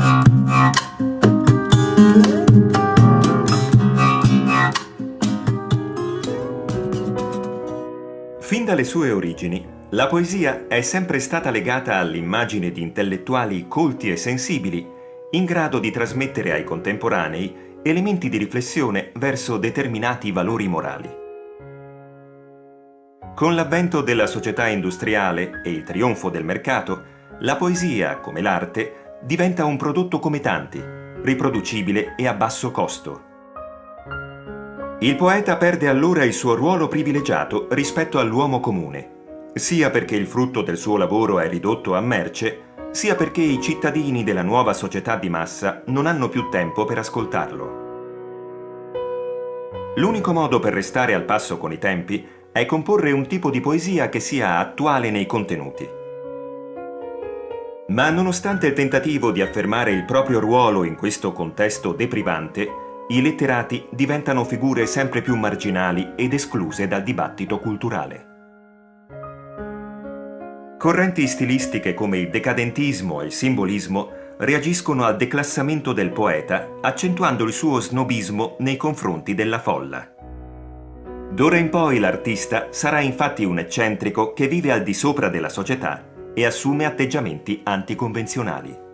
Fin dalle sue origini, la poesia è sempre stata legata all'immagine di intellettuali colti e sensibili, in grado di trasmettere ai contemporanei elementi di riflessione verso determinati valori morali. Con l'avvento della società industriale e il trionfo del mercato, la poesia, come l'arte, diventa un prodotto come tanti, riproducibile e a basso costo. Il poeta perde allora il suo ruolo privilegiato rispetto all'uomo comune, sia perché il frutto del suo lavoro è ridotto a merce, sia perché i cittadini della nuova società di massa non hanno più tempo per ascoltarlo. L'unico modo per restare al passo con i tempi è comporre un tipo di poesia che sia attuale nei contenuti. Ma nonostante il tentativo di affermare il proprio ruolo in questo contesto deprivante, i letterati diventano figure sempre più marginali ed escluse dal dibattito culturale. Correnti stilistiche come il decadentismo e il simbolismo reagiscono al declassamento del poeta, accentuando il suo snobismo nei confronti della folla. D'ora in poi l'artista sarà infatti un eccentrico che vive al di sopra della società e assume atteggiamenti anticonvenzionali.